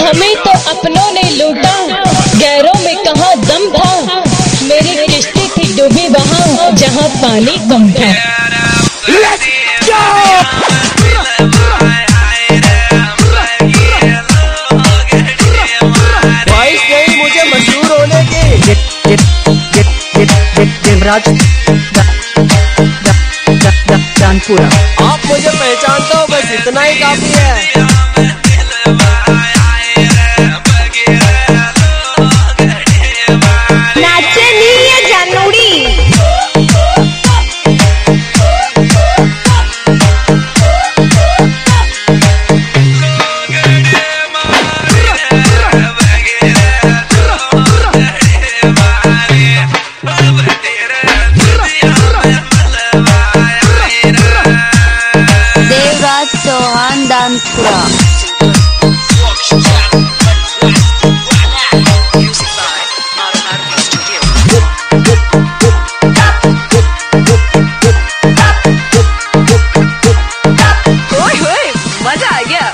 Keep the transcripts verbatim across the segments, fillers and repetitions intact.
हमें तो अपनों ने लूटा, गैरों में कहाँ दम था। मेरी किश्ती थी डूबी वहाँ जहाँ पानी कम था। ख्वाहिश नहीं मुझे मशहूर होने की। देवराज जानपुरा, आप मुझे पहचानते हो, बस इतना ही काफी है। नाचे नी ये जानूड़ी, देवराज चौहान दानपुरा। मजा आ गया।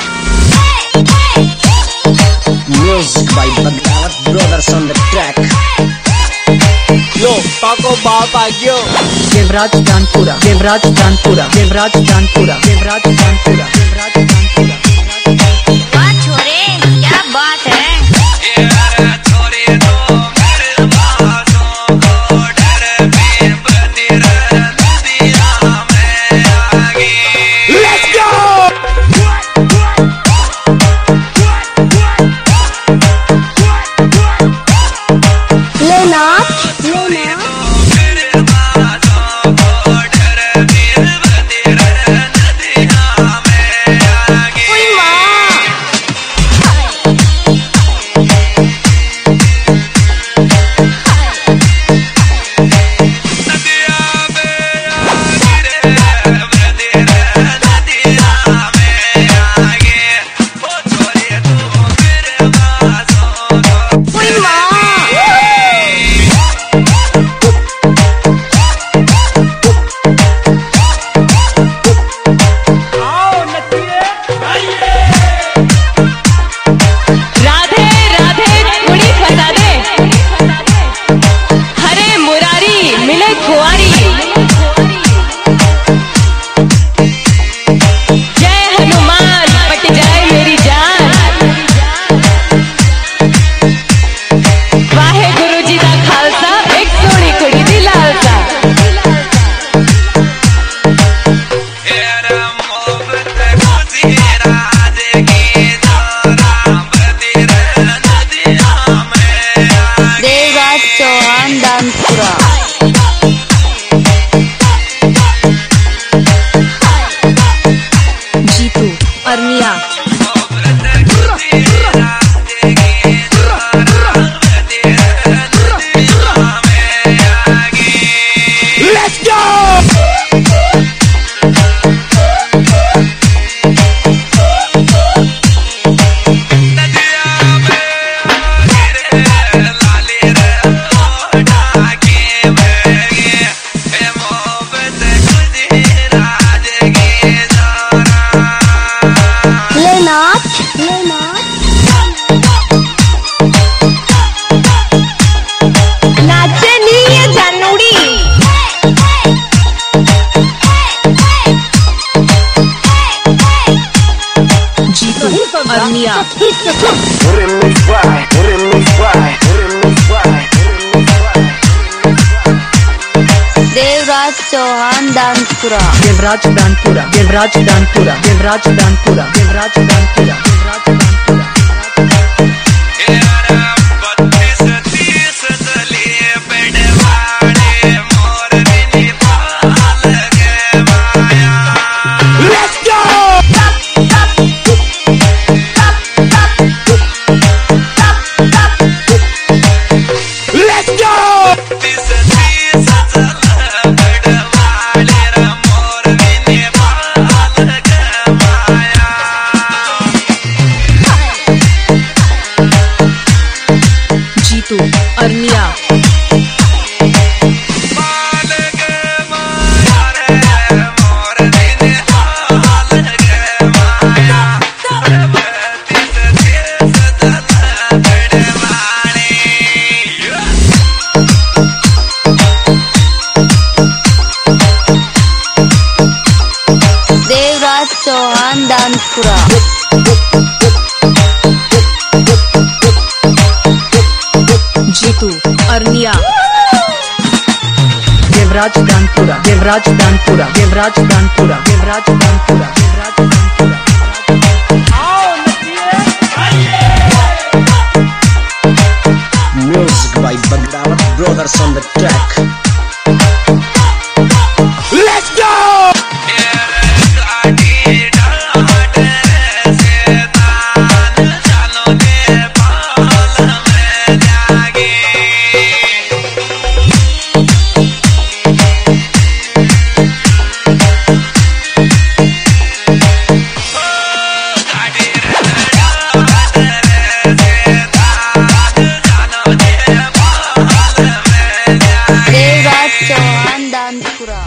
Music by Bhagawat Brothers on the track. Yo, Paco बाप आ गयो। देवराज जानपुरा, देवराज जानपुरा, देवराज जानपुरा, देवराज जानपुरा, देवराज जानपुरा। वाह छोरे, क्या बात है। चौहान दानपुरा। जीतू अरनिया। Let's go! नाचे नी ये जानूड़ी। Jitu Arniya. Devraj Chauhan दानपुरा। Devraj दानपुरा, Devraj दानपुरा, Devraj दानपुरा, Devraj दानपुरा, Devraj दानपुरा। डांसपुरा। Jitu Arniya Devraj दानपुरा Devraj दानपुरा Devraj दानपुरा Devraj दानपुरा Devraj दानपुरा। Music by Bagdawat Brothers on the track. Let's go! Devraj Chauhan डांसपुरा।